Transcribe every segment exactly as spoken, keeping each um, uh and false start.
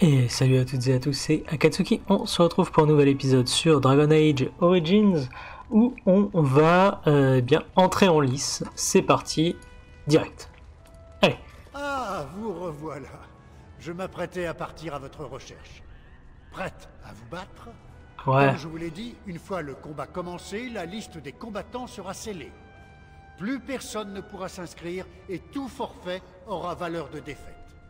Et salut à toutes et à tous, c'est Akatsuki. On se retrouve pour un nouvel épisode sur Dragon Age Origins où on va euh, bien entrer en lice. C'est parti, direct. Allez. Ah, vous revoilà. Je m'apprêtais à partir à votre recherche. Prête à vous battre? Ouais. Comme je vous l'ai dit, une fois le combat commencé, la liste des combattants sera scellée. Plus personne ne pourra s'inscrire et tout forfait aura valeur de défaite.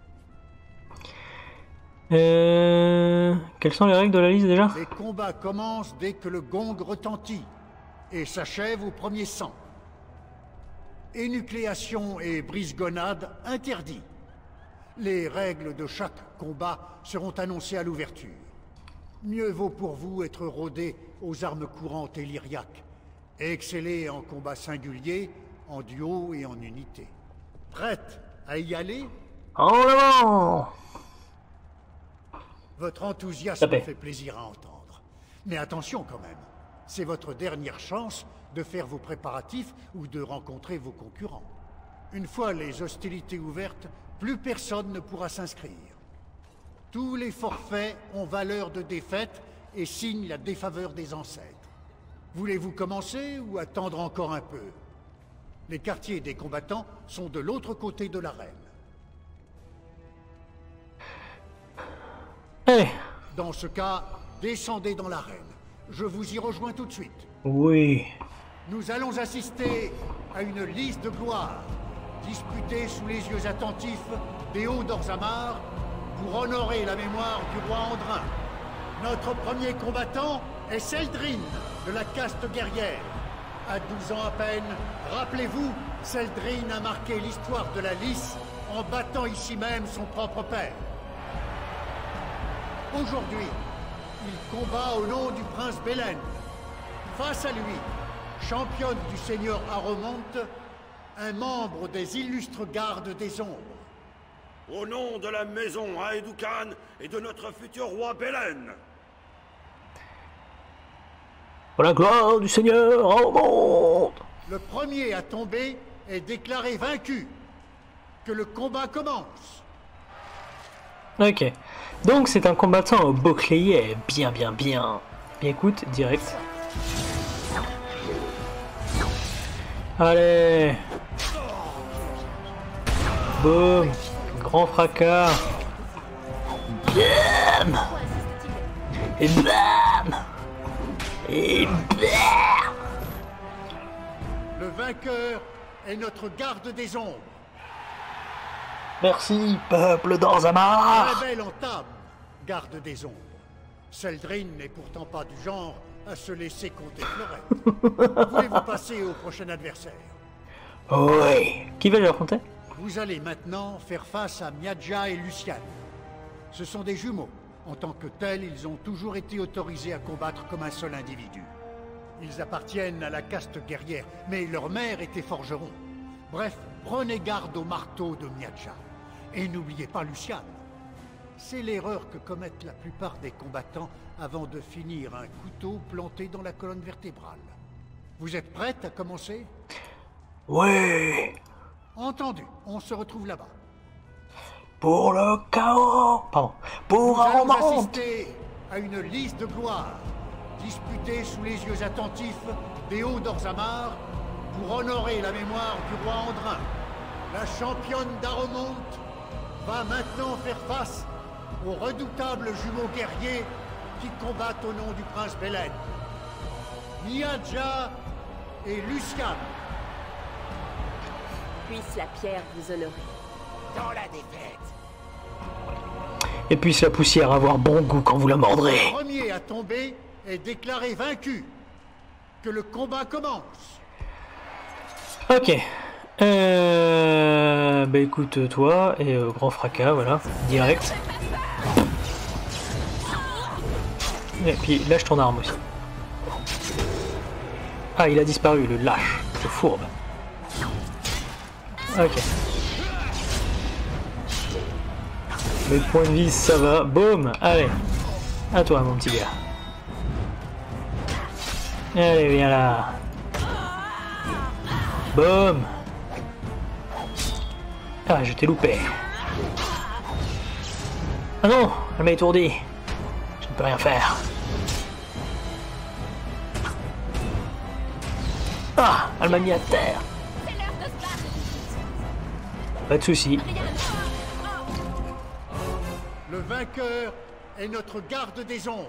Euh... Quelles sont les règles de la liste déjà? Les combats commencent dès que le gong retentit et s'achèvent au premier sang. Énucléation et brise-gonade interdits. Les règles de chaque combat seront annoncées à l'ouverture. Mieux vaut pour vous être rodé aux armes courantes et lyriaques, et exceller en combat singulier, en duo et en unité. Prête à y aller? En avant! Votre enthousiasme Tapez. me fait plaisir à entendre. Mais attention quand même, c'est votre dernière chance de faire vos préparatifs ou de rencontrer vos concurrents. Une fois les hostilités ouvertes, plus personne ne pourra s'inscrire. Tous les forfaits ont valeur de défaite et signent la défaveur des ancêtres. Voulez-vous commencer ou attendre encore un peu? Les quartiers des combattants sont de l'autre côté de l'arène. Allez. Dans ce cas, descendez dans l'arène. Je vous y rejoins tout de suite. Oui. Nous allons assister à une liste de gloire, disputée sous les yeux attentifs des hauts d'Orzammar pour honorer la mémoire du roi Andrin. Notre premier combattant est Seldrin, de la caste guerrière. À douze ans à peine, rappelez-vous, Seldrin a marqué l'histoire de la Lys en battant ici même son propre père. Aujourd'hui, il combat au nom du prince Belen. Face à lui, championne du seigneur Aromonte, un membre des illustres gardes des ombres. Au nom de la maison Aedoukan et de notre futur roi Belen. Pour la gloire du Seigneur, en monde. Le premier à tomber est déclaré vaincu. Que le combat commence. Ok. Donc c'est un combattant au bouclier. Bien, bien, bien. Bien écoute, direct. Allez. Boum. Grand fracas. Bam. Et bam. Et bam. Le vainqueur est notre garde des ombres. Merci, peuple d'Orzammar. Très belle entame, garde des ombres. Seldrin n'est pourtant pas du genre à se laisser compter fleurette. Voulez-vous passer au prochain adversaire? Oui. Qui va l'affronter? Vous allez maintenant faire face à Miadja et Luciane. Ce sont des jumeaux. En tant que tels, ils ont toujours été autorisés à combattre comme un seul individu. Ils appartiennent à la caste guerrière, mais leur mère était forgeron. Bref, prenez garde au marteau de Miadja. Et n'oubliez pas Luciane. C'est l'erreur que commettent la plupart des combattants avant de finir un couteau planté dans la colonne vertébrale. Vous êtes prête à commencer? Oui. Entendu, on se retrouve là-bas. Pour le chaos. Pardon. Pour Nous allons Aromonte. assister à une liste de gloire, disputée sous les yeux attentifs des hauts d'Orzammar pour honorer la mémoire du roi Andrin. La championne d'Aromonte va maintenant faire face aux redoutables jumeaux guerriers qui combattent au nom du prince Belen. Miadja et Luciane. Puisse la pierre vous honorer. Dans la défaite. Et puisse la poussière avoir bon goût quand vous la mordrez. Le premier à tomber est déclaré vaincu. Que le combat commence. Ok. Euh... Bah écoute, toi, et euh, grand fracas, voilà, direct. Et puis lâche ton arme aussi. Ah, il a disparu, le lâche, le fourbe. Ok. Les points de vie, ça va. Boum. Allez. À toi, mon petit gars. Allez, viens là. Boum. Ah, je t'ai loupé. Ah non, Elle m'a étourdi. Je ne peux rien faire. Ah, elle m'a mis à terre. Pas de soucis. Le vainqueur est notre garde des ombres.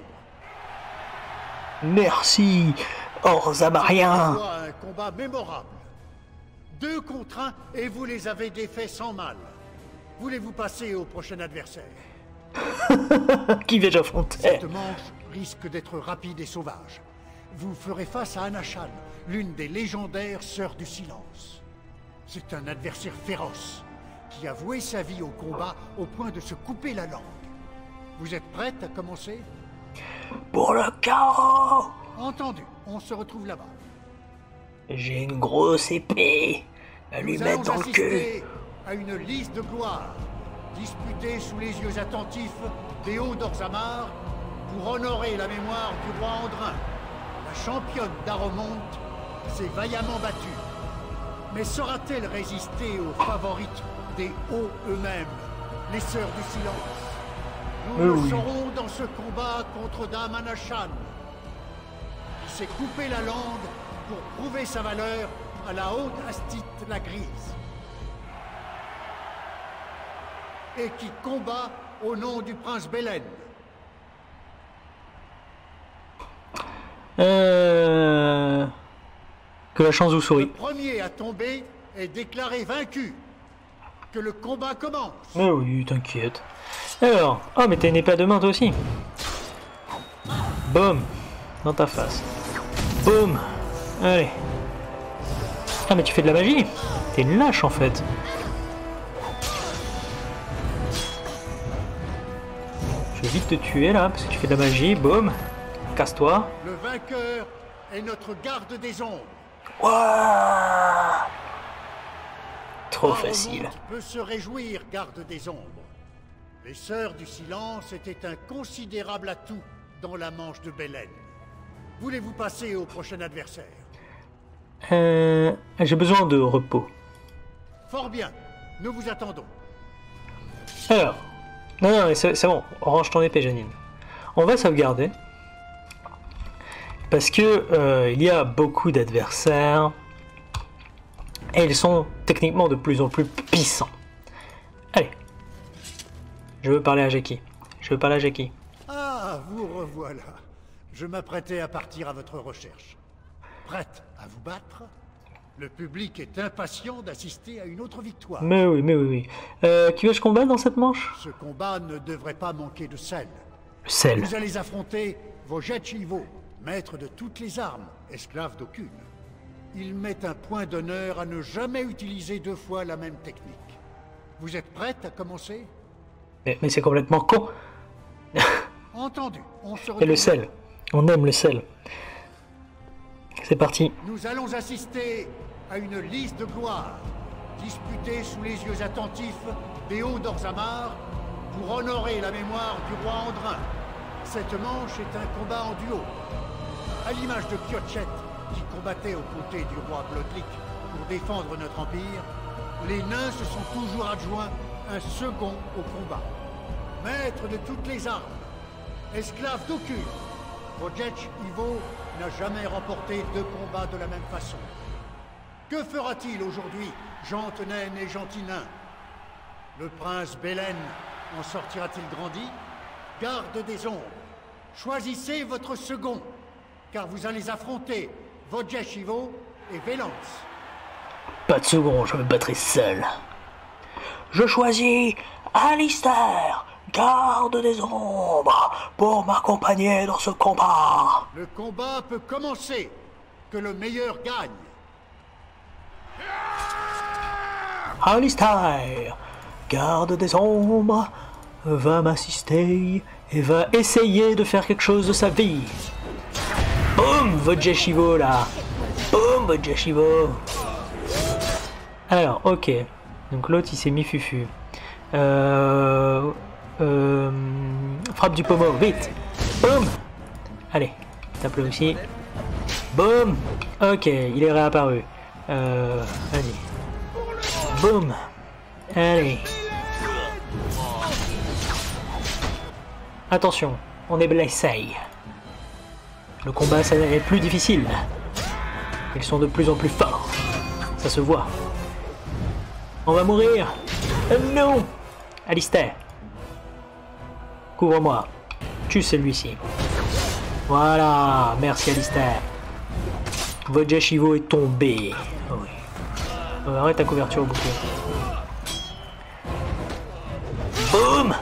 Merci, Orzamarien. Un combat mémorable. Deux contre un et vous les avez défaits sans mal. Voulez-vous passer au prochain adversaire? Qui vais-je affronter? Cette manche risque d'être rapide et sauvage. Vous ferez face à Anashan, l'une des légendaires Sœurs du Silence. C'est un adversaire féroce, qui a voué sa vie au combat au point de se couper la langue. Vous êtes prête à commencer? Pour le chaos! Entendu, on se retrouve là-bas. J'ai une grosse épée à lui Nous mettre allons dans le cul. assister à une liste de gloire, disputée sous les yeux attentifs des hauts d'Orzammar pour honorer la mémoire du roi Andrin. La championne d'Aromonte s'est vaillamment battue. Mais saura-t-elle résister aux favorites des hauts eux-mêmes, les Sœurs du Silence? Nous Euh, le oui. saurons dans ce combat contre Dame Anashan, qui s'est coupé la langue pour prouver sa valeur à la haute Astite la Grise. Et qui combat au nom du prince Belen. Euh... Que la chance vous Le sourit. premier à tomber est déclaré vaincu. Que le combat commence. Mais oui, t'inquiète. Alors, oh mais t'as une épée à deux mains toi aussi. Boum, dans ta face. Boum, allez. Ah mais tu fais de la magie. T'es une lâche en fait. Je vais vite te tuer là parce que tu fais de la magie. Boum, casse-toi. Le vainqueur est notre garde des ombres. Ouah, trop Aromonte facile. peut se réjouir, garde des ombres. Les Sœurs du Silence étaient un considérable atout dans la manche de Belen. Voulez-vous passer au prochain adversaire? Euh, j'ai besoin de repos. Fort bien, nous vous attendons. Alors, non, non, mais c'est c'est bon, range ton épée, Janine. On va sauvegarder. Parce que euh, il y a beaucoup d'adversaires. Et ils sont techniquement de plus en plus puissants. Allez. Je veux parler à Jackie. Je veux parler à Jackie. Ah, vous revoilà. Je m'apprêtais à partir à votre recherche. Prête à vous battre? Le public est impatient d'assister à une autre victoire. Mais oui, mais oui, oui. Euh, qui veux-je combattre dans cette manche? Ce combat ne devrait pas manquer de sel. Le sel. Vous allez affronter Vojet-Chivo, maître de toutes les armes, esclave d'aucune. Il met un point d'honneur à ne jamais utiliser deux fois la même technique. Vous êtes prête à commencer? Mais, mais c'est complètement con. Entendu, on se Et retrouve. le sel. On aime le sel. C'est parti. Nous allons assister à une liste de gloire, disputée sous les yeux attentifs des hauts d'Orzammar pour honorer la mémoire du roi Andrin. Cette manche est un combat en duo. À l'image de Piochet, qui combattait aux côtés du roi Blodlik pour défendre notre empire, les nains se sont toujours adjoints un second au combat. Maître de toutes les armes, esclave d'aucune, Vojet Ivo n'a jamais remporté deux combats de la même façon. Que fera-t-il aujourd'hui, gentes naines et gentils nains? Le prince Belen en sortira-t-il grandi? Garde des ombres, choisissez votre second, car vous allez affronter Vojet Ivo et Vélance. Pas de second, je me battrai seul. Je choisis Alistair, garde des ombres, pour m'accompagner dans ce combat. Le combat peut commencer, que le meilleur gagne. Alistair, garde des ombres, va m'assister et va essayer de faire quelque chose de sa vie. Boum, Vojet Chivo là. Boum, Vojet Chivo. Alors, ok. Donc l'autre il s'est mis fufu. Euh, euh, frappe du pommeau, vite. Boum. Allez, tape-le aussi. Boum. Ok, il est réapparu. Euh, vas-y. Boum. Allez. Attention, on est blessé. Le combat ça est plus difficile. Ils sont de plus en plus forts. Ça se voit. On va mourir. Euh, non. Alistair. Couvre-moi. Tue celui-ci. Voilà. Merci Alistair. Votre Jashivo est tombé. Oh oui. Euh, arrête ta couverture au bouclier. Boum.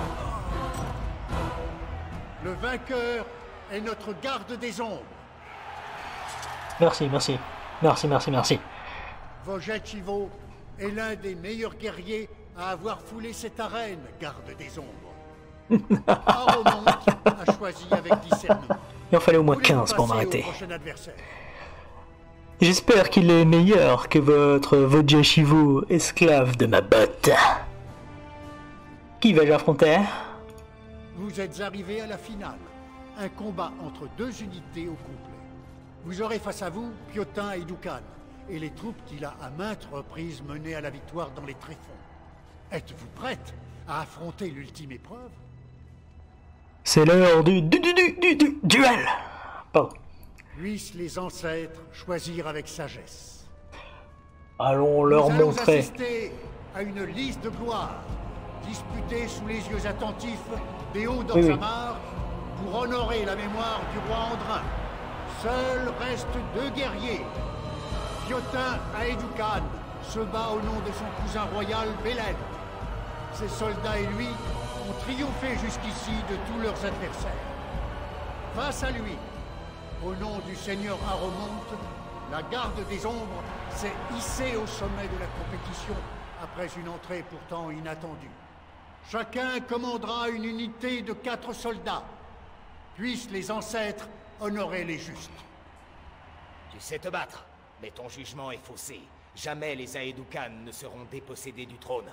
Le vainqueur est notre garde des ombres. Merci, merci. Merci, merci, merci. Vojachivo est l'un des meilleurs guerriers à avoir foulé cette arène, garde des ombres. Aromont a choisi avec discernement. Il en fallait au moins quinze pour m'arrêter. J'espère qu'il est meilleur que votre Vojachivo, esclave de ma botte. Qui vais-je affronter? Vous êtes arrivé à la finale. Un combat entre deux unités au complet. Vous aurez face à vous Piotin et Doukan, et les troupes qu'il a à maintes reprises menées à la victoire dans les tréfonds. Êtes-vous prête à affronter l'ultime épreuve? C'est l'heure du, du, du, du, du, du duel. Pardon. Puissent les ancêtres choisir avec sagesse. Allons leur Nous allons montrer. assister à une liste de gloire, disputée sous les yeux attentifs des hauts Oui, oui. d'Orzammar pour honorer la mémoire du roi Andrin. Seuls restent deux guerriers. Piotin Aedoukan se bat au nom de son cousin royal Belen. Ses soldats et lui ont triomphé jusqu'ici de tous leurs adversaires. Face à lui, au nom du seigneur Aromont, la garde des ombres s'est hissée au sommet de la compétition après une entrée pourtant inattendue. Chacun commandera une unité de quatre soldats. Puissent les ancêtres honorer les justes. Tu sais te battre, mais ton jugement est faussé. Jamais les Aedoukan ne seront dépossédés du trône.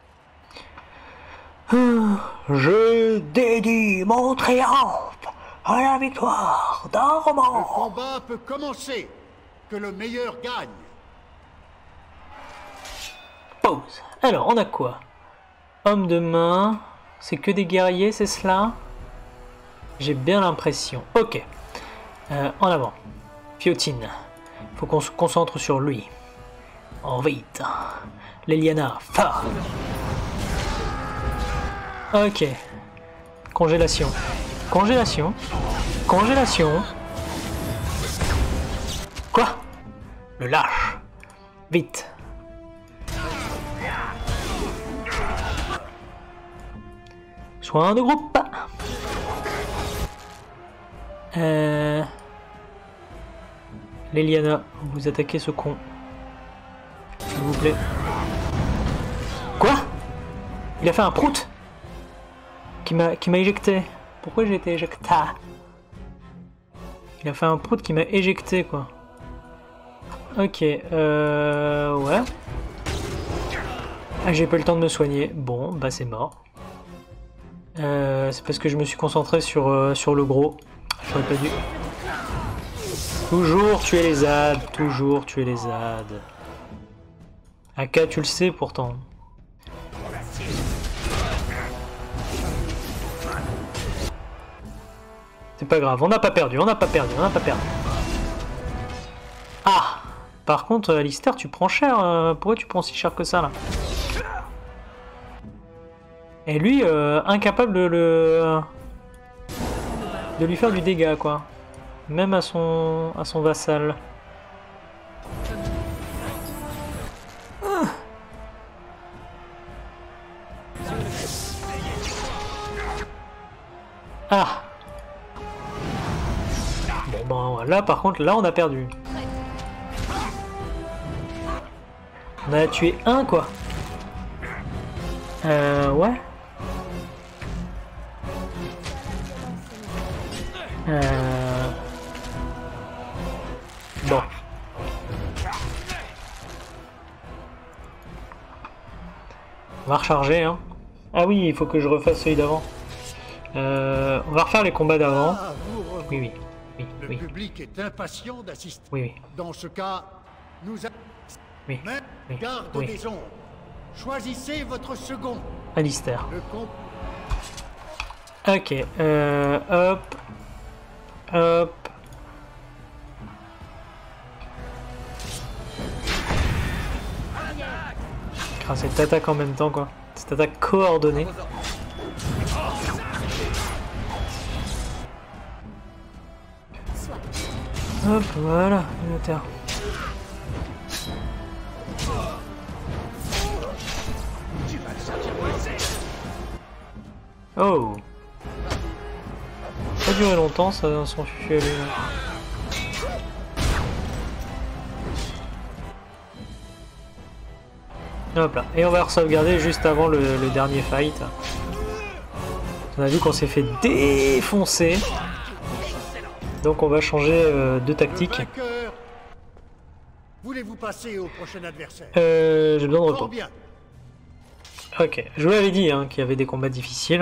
Je dédie mon triomphe à la victoire Le d'Aromont. combat peut commencer. Que le meilleur gagne. Pause. Alors, on a quoi? Homme de main. C'est que des guerriers, c'est cela? J'ai bien l'impression. Ok. Euh, en avant. Fiotine. Faut qu'on se concentre sur lui. En vite. Leliana. Fa. Ok. Congélation. Congélation. Congélation. Quoi? Le lâche. Vite. Soin de groupe. Euh... Leliana, vous attaquez ce con. S'il vous plaît. Quoi? Il a fait un prout qui m'a qui m'a éjecté. Pourquoi j'ai été éjecté? Il a fait un prout qui m'a éjecté, quoi. Ok, euh... ouais. Ah, j'ai pas eu le temps de me soigner. Bon, bah c'est mort. Euh, c'est parce que je me suis concentré sur, euh, sur le gros. J'aurais pas dû. Toujours tuer les Z A D, toujours tuer les Z A D. Aka, tu le sais pourtant. C'est pas grave, on n'a pas perdu, on n'a pas perdu, on n'a pas perdu. Ah! Par contre, Alistair, tu prends cher. Euh, pourquoi tu prends si cher que ça, là? Et lui, euh, incapable de le... de lui faire du dégât, quoi. Même à son, à son vassal. Ah! Bon, ben là, par contre, là, on a perdu. On a tué un, quoi. Euh, ouais. Euh... Bon. On va recharger, hein. Ah oui, il faut que je refasse celui d'avant. Euh, on va refaire les combats d'avant. Ah, vous revoilà. Oui, oui, oui, Le oui, public est impatient d'assister. oui, oui, Dans ce cas, nous avons... oui, Mais oui, garde oui. des ombres. Choisissez votre second. Alistair. Le comp... Ok, euh, hop, hop. Ah, cette attaque en même temps quoi, cette attaque coordonnée. Hop, voilà, une terre. Oh, ça a duré longtemps ça, son fufu à lui là. Hop là, et on va sauvegarder juste avant le, le dernier fight. On a vu qu'on s'est fait défoncer. Donc on va changer euh, de tactique. Voulez-vous passer au prochain adversaire? Euh, j'ai besoin de repos. Bien. Ok, je vous l'avais dit hein, qu'il y avait des combats difficiles.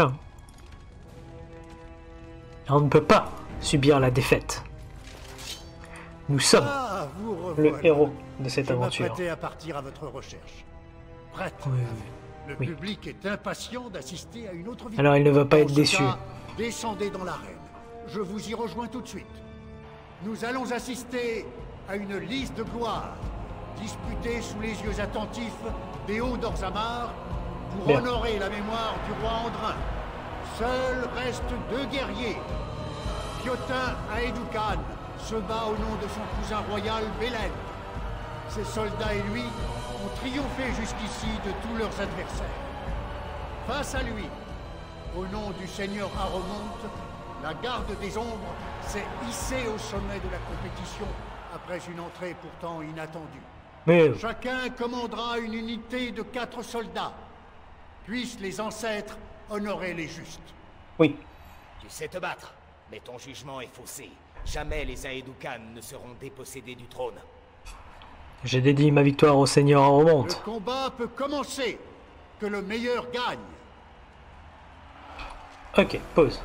Et on ne peut pas subir la défaite. Nous sommes Ah, vous le revoilà. héros de cette Je aventure. m'apprêtais à partir à votre recherche. Prête. Oui, Le oui. public est impatient d'assister à une autre victoire. Alors il ne va pas Dans être ce déçu. cas, descendez dans l'arène. Je vous y rejoins tout de suite. Nous allons assister à une liste de gloire, disputée sous les yeux attentifs des hauts d'Orzammar pour Bien. honorer la mémoire du roi Andrin. Seuls restent deux guerriers. Piotin Aedoukan se bat au nom de son cousin royal Belen. Ses soldats et lui ont triomphé jusqu'ici de tous leurs adversaires. Face à lui, au nom du seigneur Aromonte, la garde des ombres s'est hissée au sommet de la compétition après une entrée pourtant inattendue. Mais Chacun commandera une unité de quatre soldats. Puissent les ancêtres honorer les justes. oui, Tu sais te battre, mais ton jugement est faussé. Jamais les Aedoukan ne seront dépossédés du trône. j'ai dédié ma victoire au seigneur Le Aromonte. combat peut commencer. Que le meilleur gagne. Ok, pause.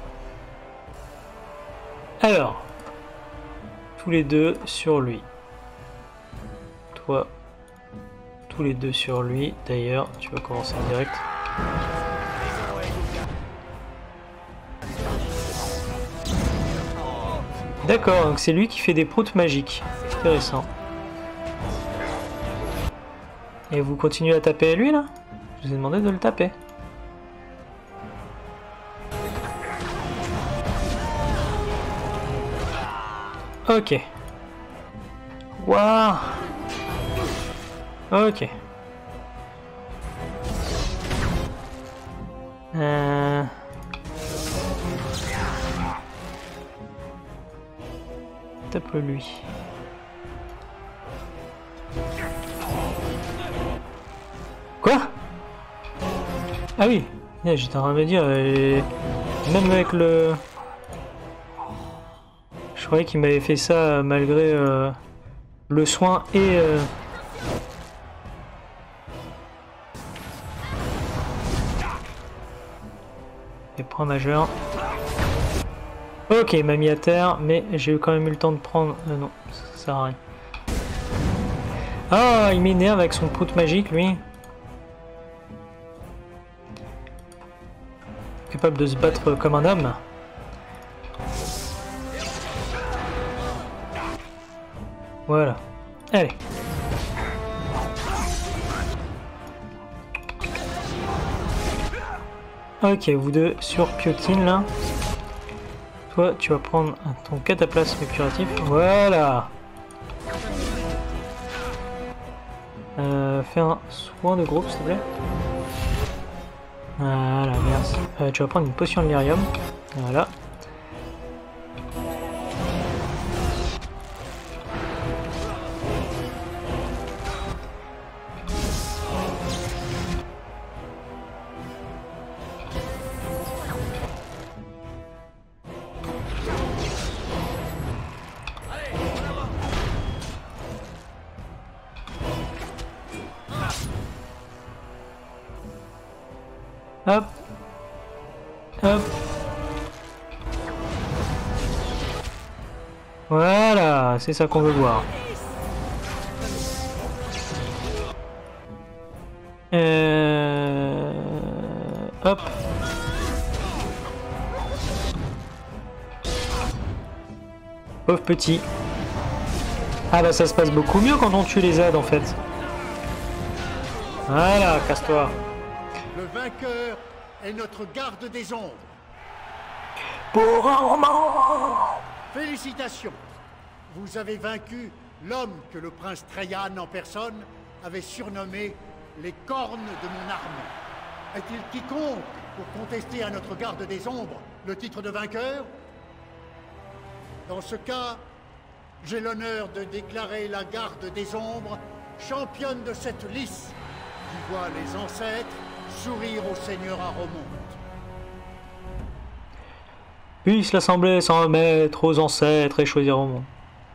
Alors, tous les deux sur lui. Toi, tous les deux sur lui. D'ailleurs, tu vas commencer en direct. D'accord, donc c'est lui qui fait des proutes magiques. Intéressant. Et vous continuez à taper à lui là? Je vous ai demandé de le taper. Ok. Waouh. Ok. Euh... Tape-le lui. Quoi? Ah oui, yeah, j'étais en train de me dire, euh, même avec le... Je croyais qu'il m'avait fait ça malgré euh, le soin et... Euh... Et point majeur. Ok, il m'a mis à terre, mais j'ai eu quand même eu le temps de prendre... Euh, non, ça sert à rien. Ah, il m'énerve avec son prout magique, lui. Capable de se battre comme un homme. Voilà. Allez. Ok, vous deux sur Piotine là. Toi, tu vas prendre ton cataplasme curatif. Voilà. Euh, fais un soin de groupe, s'il te plaît. Voilà, merci. Euh, tu vas prendre une potion de lyrium. Voilà. Hop. Hop. Voilà, c'est ça qu'on veut voir. Euh... Hop. Pauvre petit. Ah bah ça se passe beaucoup mieux quand on tue les Z en fait. Voilà, casse-toi. Le vainqueur est notre garde des ombres. Pour un roman. Félicitations. Vous avez vaincu l'homme que le prince Trajan en personne avait surnommé les cornes de mon armée. Est-il quiconque pour contester à notre garde des ombres le titre de vainqueur? Dans ce cas, j'ai l'honneur de déclarer la garde des ombres championne de cette lice qui voit les ancêtres sourire au seigneur Aromonte. Puisse l'assemblée s'en remettre aux ancêtres et choisir au monde.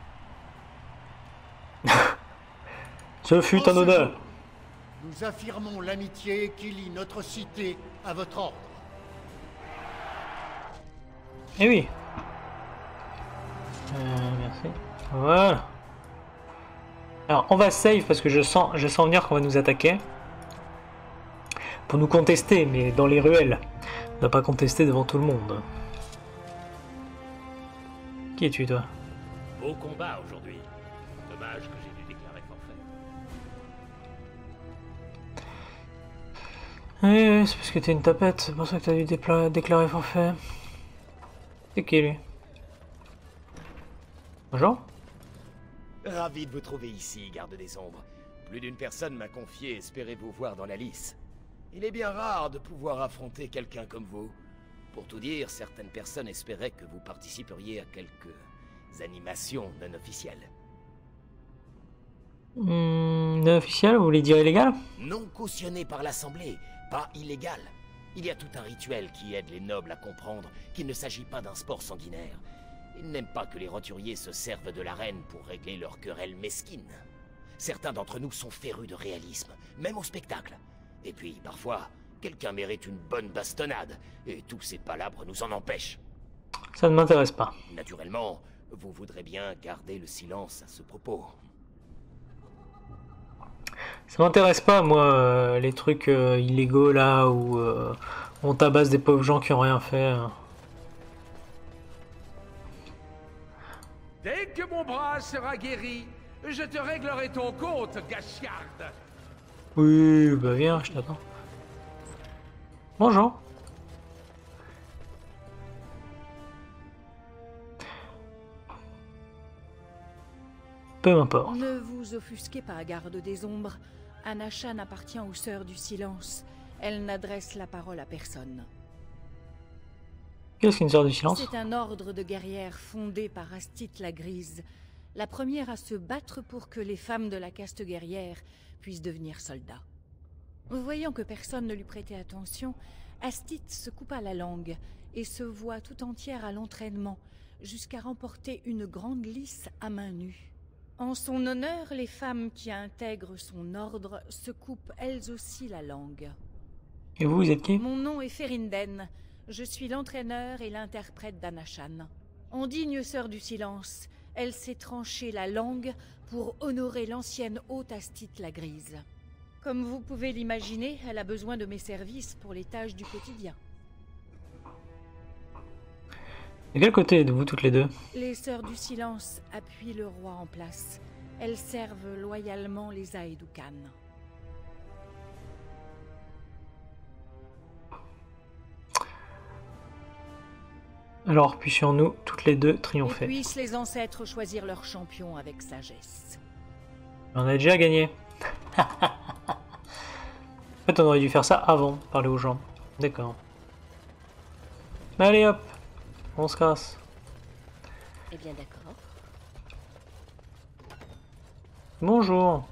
Ce fut En un ce honneur. jour, nous affirmons l'amitié qui lie notre cité à votre ordre. Eh oui. Euh, merci. Voilà. Alors on va save parce que je sens, je sens venir qu'on va nous attaquer. Pour nous contester, mais dans les ruelles. On va pas contester devant tout le monde. Qui es-tu toi? Beau combat aujourd'hui. Dommage que j'ai dû déclarer forfait. Oui, oui, c'est parce que t'es une tapette, c'est pour ça que t'as dû dépla- déclarer forfait. C'est qui lui? Bonjour. Ravi de vous trouver ici, garde des ombres. Plus d'une personne m'a confié espérer vous voir dans la lice. Il est bien rare de pouvoir affronter quelqu'un comme vous. Pour tout dire, certaines personnes espéraient que vous participeriez à quelques animations non officielles. Hmm, non officiel, vous voulez dire illégal? Non cautionné par l'Assemblée, pas illégal. Il y a tout un rituel qui aide les nobles à comprendre qu'il ne s'agit pas d'un sport sanguinaire. Ils n'aiment pas que les roturiers se servent de l'arène pour régler leurs querelles mesquines. Certains d'entre nous sont férus de réalisme, même au spectacle. Et puis, parfois, quelqu'un mérite une bonne bastonnade, et tous ces palabres nous en empêchent. Ça ne m'intéresse pas. Naturellement, vous voudrez bien garder le silence à ce propos. Ça m'intéresse pas, moi, euh, les trucs euh, illégaux là où euh, on tabasse des pauvres gens qui ont rien fait. Hein. Dès que mon bras sera guéri, je te réglerai ton compte, Gashiard. Oui, bah viens, je t'attends. Bonjour. Peu m'importe. Ne vous offusquez pas, garde des ombres. Anashan appartient aux Sœurs du Silence. Elle n'adresse la parole à personne. Qu'est-ce qu'une sœur du silence? C'est un ordre de guerrières fondé par Astite la Grise, la première à se battre pour que les femmes de la caste guerrière puissent devenir soldats. Voyant que personne ne lui prêtait attention, Astite se coupa la langue et se voua tout entière à l'entraînement, jusqu'à remporter une grande lice à main nue. En son honneur, les femmes qui intègrent son ordre se coupent elles aussi la langue. Et vous, vous êtes qui? Mon nom est Ferinden. Je suis l'entraîneur et l'interprète d'Anashan. En digne sœur du silence, elle s'est tranchée la langue pour honorer l'ancienne haute Astite la Grise. Comme vous pouvez l'imaginer, elle a besoin de mes services pour les tâches du quotidien. De quel côté êtes-vous toutes les deux? Les sœurs du silence appuient le roi en place. Elles servent loyalement les Aeducan. Alors puissions-nous toutes les deux triompher. Et puissent les ancêtres choisir leur champion avec sagesse. On a déjà gagné. En fait, on aurait dû faire ça avant, parler aux gens. D'accord. Allez hop, on se casse. Eh bien d'accord. Bonjour.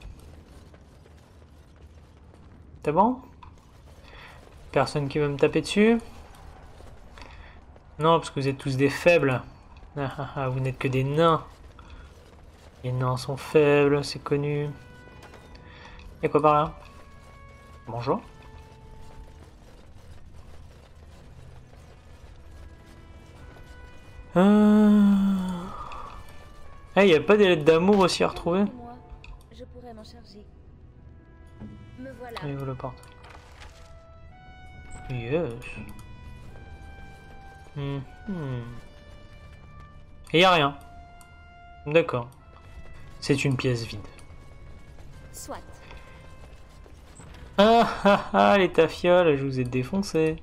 T'es bon? Personne qui veut me taper dessus? Non, parce que vous êtes tous des faibles. Ah, ah, ah, vous n'êtes que des nains. Les nains sont faibles, c'est connu. Y'a quoi par là? Bonjour. Euh... Ah, y a pas des lettres d'amour aussi à retrouver? Moi, je pourrais m'en charger. Me voilà. Allez, vous le porte. Yes. Hmm. Hmm. Et y a rien. D'accord. C'est une pièce vide. Soit. Ah ah ah, les tafioles, je vous ai défoncé.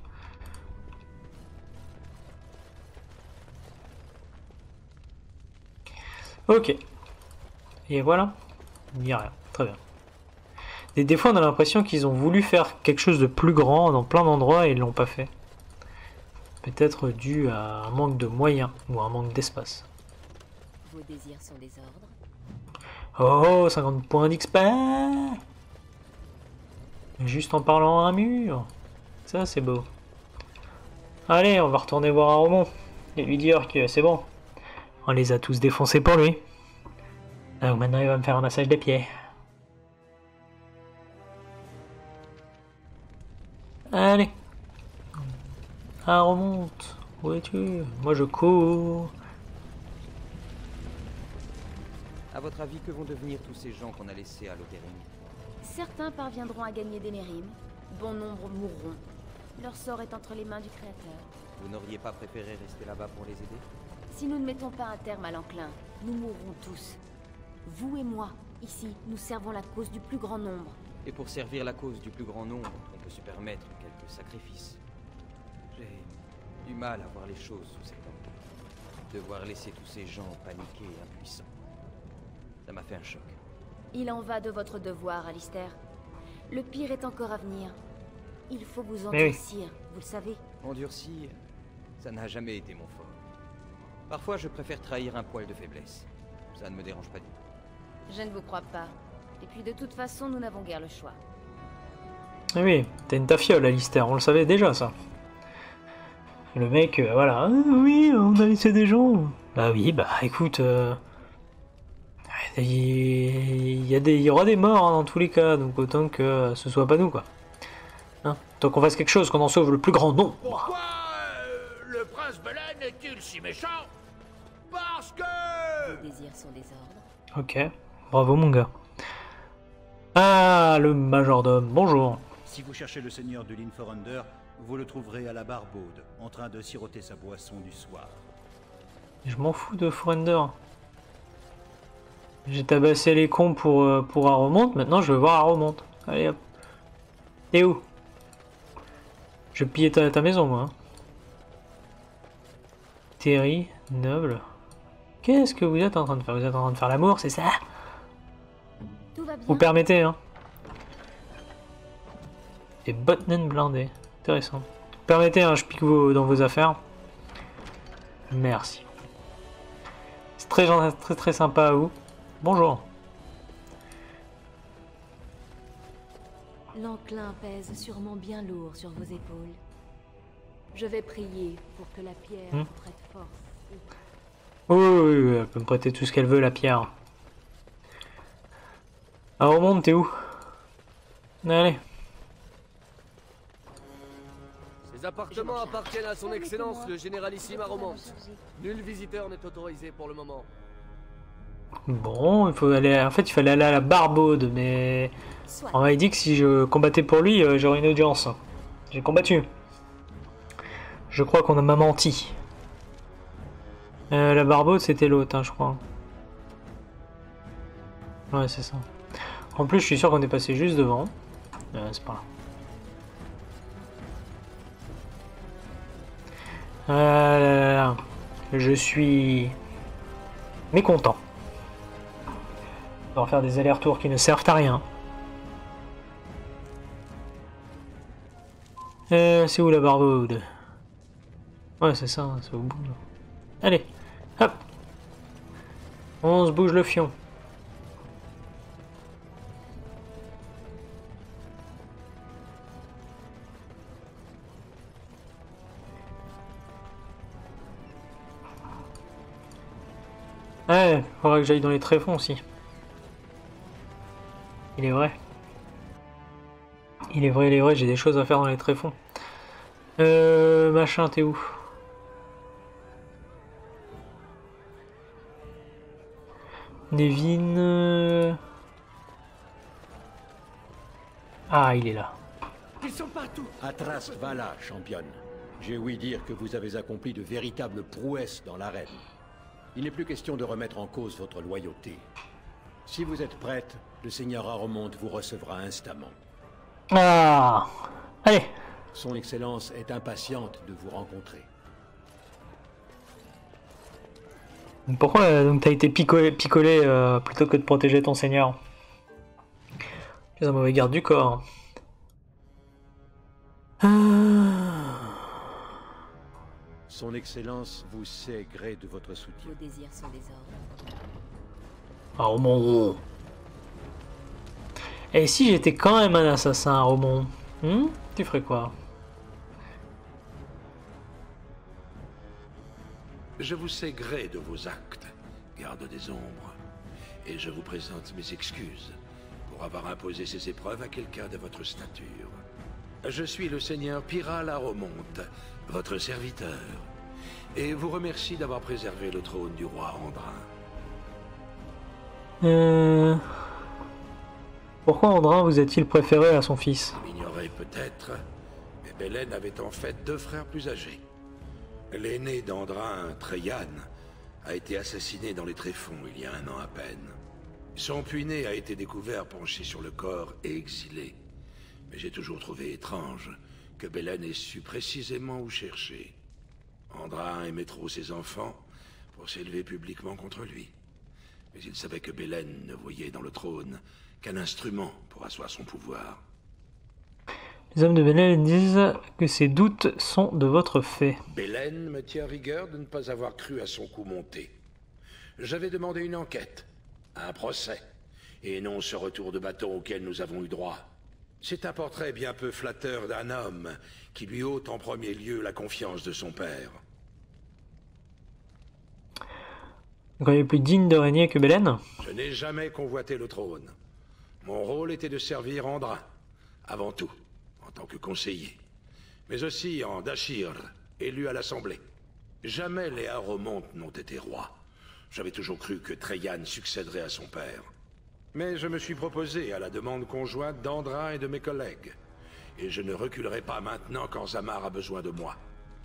Ok. Et voilà. Il n'y a rien. Très bien. Et des fois, on a l'impression qu'ils ont voulu faire quelque chose de plus grand dans plein d'endroits et ils l'ont pas fait. Peut-être dû à un manque de moyens ou à un manque d'espace. Vos désirs sont des ordres. Oh, cinquante points d'X P. Juste en parlant à un mur. Ça, c'est beau. Allez, on va retourner voir Aromon et lui dire que c'est bon. On les a tous défoncés pour lui. Alors maintenant, il va me faire un massage des pieds. Allez. Ah, remonte. Où es-tu? Moi, je cours. À votre avis, que vont devenir tous ces gens qu'on a laissés à Lotharing? Certains parviendront à gagner des Nérim. Bon nombre mourront. Leur sort est entre les mains du Créateur. Vous n'auriez pas préféré rester là-bas pour les aider? Si nous ne mettons pas un terme à l'enclin, nous mourrons tous. Vous et moi, ici, nous servons la cause du plus grand nombre. Et pour servir la cause du plus grand nombre, on peut se permettre quelques sacrifices. J'ai du mal à voir les choses sous cet angle. Devoir laisser tous ces gens paniqués et impuissants. Ça m'a fait un choc. Il en va de votre devoir, Alistair. Le pire est encore à venir. Il faut vous endurcir, oui. Vous le savez. Endurcir, ça n'a jamais été mon fort. Parfois, je préfère trahir un poil de faiblesse. Ça ne me dérange pas du tout. Je ne vous crois pas. Et puis de toute façon, nous n'avons guère le choix. Oui, t'es une tafiole, Alistair, on le savait déjà, ça. Le mec, euh, voilà, ah, oui, on a laissé des gens. Bah oui, bah écoute, euh... il y, a des... il y aura des morts hein, dans tous les cas, donc autant que ce soit pas nous, quoi. Hein, tant qu'on fasse quelque chose, qu'on en sauve le plus grand nombre. Pourquoi euh, le prince Belen est-il si méchant? Parce que... Les désirs sont des ordres. Ok, bravo mon gars. Ah, le majordome, bonjour. Si vous cherchez le seigneur de Linforander, vous le trouverez à la Barbaude, en train de siroter sa boisson du soir. Je m'en fous de Forander. J'ai tabassé les cons pour, euh, pour Aromont, maintenant je vais voir Aromont. Allez hop. T'es où? Je vais piller ta, ta maison moi. Hein. Terry, noble. Qu'est-ce que vous êtes en train de faire? Vous êtes en train de faire l'amour, c'est ça? Tout va bien. Vous permettez, hein? Et botnen blindé. Intéressant. Vous permettez, hein, je pique vos, dans vos affaires. Merci. C'est très, très très sympa à vous. Bonjour. L'enclin pèse sûrement bien lourd sur vos épaules. Je vais prier pour que la pierre hmm. vous prête force. Oui, oui, oui, elle peut me prêter tout ce qu'elle veut, la pierre. Alors, remonte, t'es où? Allez. Les appartements appartiennent à son excellence, le généralissime Aromont. Nul visiteur n'est autorisé pour le moment. Bon, il faut aller. En fait, il fallait aller à la Barbaude, mais on m'avait dit que si je combattais pour lui, euh, j'aurais une audience. J'ai combattu. Je crois qu'on m'a menti. Euh, la Barbaude, c'était l'autre, hein, je crois. Ouais, c'est ça. En plus, je suis sûr qu'on est passé juste devant. Euh, c'est pas là. Euh, je suis mécontent. On va faire des allers-retours qui ne servent à rien. Euh, c'est où la Barbaude? Ouais, c'est ça, c'est au bout. Là. Allez, hop. On se bouge le fion. Ouais, faudra que j'aille dans les tréfonds aussi. Il est vrai. Il est vrai, il est vrai, j'ai des choses à faire dans les tréfonds. Euh, machin, t'es où? Nevin... Euh... Ah, il est là. Ils sont partout. Atrast Vala, championne. J'ai ouï dire que vous avez accompli de véritables prouesses dans l'arène. Il n'est plus question de remettre en cause votre loyauté. Si vous êtes prête, le seigneur Aromonte vous recevra instamment. Ah, allez. Son Excellence est impatiente de vous rencontrer. Pourquoi euh, donc t'as été picolé, picolé euh, plutôt que de protéger ton seigneur? Tu es un mauvais garde du corps. Ah. Son Excellence vous sait gré de votre soutien. Vos désirs sont des ordres. Oh mon... Et si j'étais quand même un assassin, Romon, hmm tu ferais quoi? Je vous sais gré de vos actes, garde des ombres, et je vous présente mes excuses pour avoir imposé ces épreuves à quelqu'un de votre stature. Je suis le seigneur Pyral Aromonte, votre serviteur, et vous remercie d'avoir préservé le trône du roi Andrin. Euh... Pourquoi Andrin vous a-t-il préféré à son fils? Vous l'ignorez peut-être, mais Belen avait en fait deux frères plus âgés. L'aîné d'Andrin, Treyan, a été assassiné dans les tréfonds il y a un an à peine. Son puiné a été découvert penché sur le corps et exilé. Mais j'ai toujours trouvé étrange que Belen ait su précisément où chercher. Andrin aimait trop ses enfants pour s'élever publiquement contre lui. Mais il savait que Belen ne voyait dans le trône qu'un instrument pour asseoir son pouvoir. Les hommes de Belen disent que ces doutes sont de votre fait. Belen me tient rigueur de ne pas avoir cru à son coup monté. J'avais demandé une enquête, un procès, et non ce retour de bâton auquel nous avons eu droit. C'est un portrait bien peu flatteur d'un homme qui lui ôte en premier lieu la confiance de son père. Vous croyez plus digne de régner que Belen? Je n'ai jamais convoité le trône. Mon rôle était de servir Andrin, avant tout, en tant que conseiller, mais aussi en Dashir, élu à l'Assemblée. Jamais les Aromontes n'ont été rois. J'avais toujours cru que Treyan succéderait à son père. Mais je me suis proposé à la demande conjointe d'Andrin et de mes collègues. Et je ne reculerai pas maintenant quand Zamar a besoin de moi.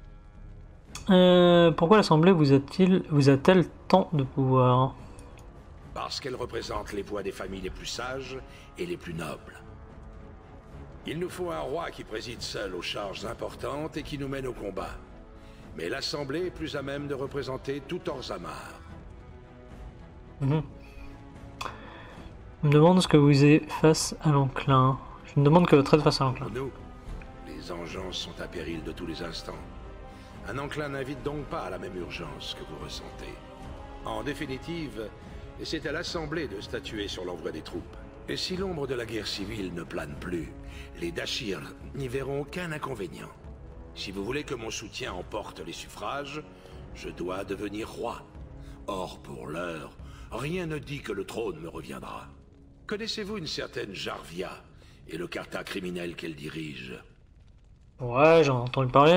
Euh, pourquoi l'Assemblée vous a-t-il, vous a-t-elle tant de pouvoir? Parce qu'elle représente les voix des familles les plus sages et les plus nobles. Il nous faut un roi qui préside seul aux charges importantes et qui nous mène au combat. Mais l'Assemblée est plus à même de représenter tout Orzammar. Mmh. Je me demande ce que vous êtes face à l'enclin. Je me demande que votre aide face à l'enclin. Pour nous, les engences sont à péril de tous les instants. Un enclin n'invite donc pas à la même urgence que vous ressentez. En définitive, c'est à l'Assemblée de statuer sur l'envoi des troupes. Et si l'ombre de la guerre civile ne plane plus, les Dashir n'y verront aucun inconvénient. Si vous voulez que mon soutien emporte les suffrages, je dois devenir roi. Or, pour l'heure, rien ne dit que le trône me reviendra. Connaissez-vous une certaine Jarvia et le carta criminel qu'elle dirige? Ouais, j'en ai entendu parler.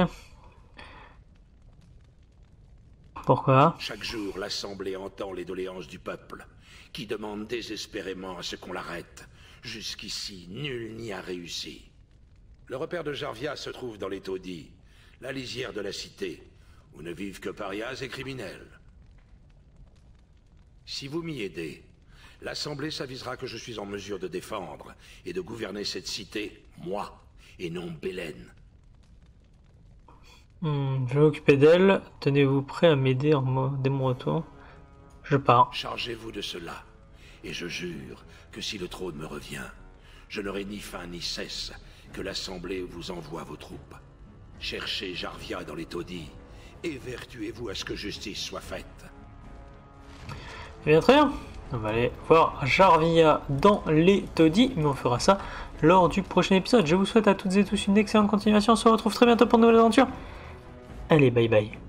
Pourquoi? Chaque jour, l'Assemblée entend les doléances du peuple, qui demande désespérément à ce qu'on l'arrête. Jusqu'ici, nul n'y a réussi. Le repère de Jarvia se trouve dans les taudis, la lisière de la cité, où ne vivent que parias et criminels. Si vous m'y aidez, l'Assemblée s'avisera que je suis en mesure de défendre et de gouverner cette cité, moi, et non Belen. Hmm, je vais m'occuper d'elle. Tenez-vous prêt à m'aider en mo dès mon retour. Je pars. Chargez-vous de cela, et je jure que si le trône me revient, je n'aurai ni fin ni cesse que l'Assemblée vous envoie vos troupes. Cherchez Jarvia dans les taudis, et vertuez-vous à ce que justice soit faite. Eh bien, très bien. On va aller voir Jarvia dans les taudis, mais on fera ça lors du prochain épisode. Je vous souhaite à toutes et tous une excellente continuation. On se retrouve très bientôt pour de nouvelles aventures. Allez, bye bye.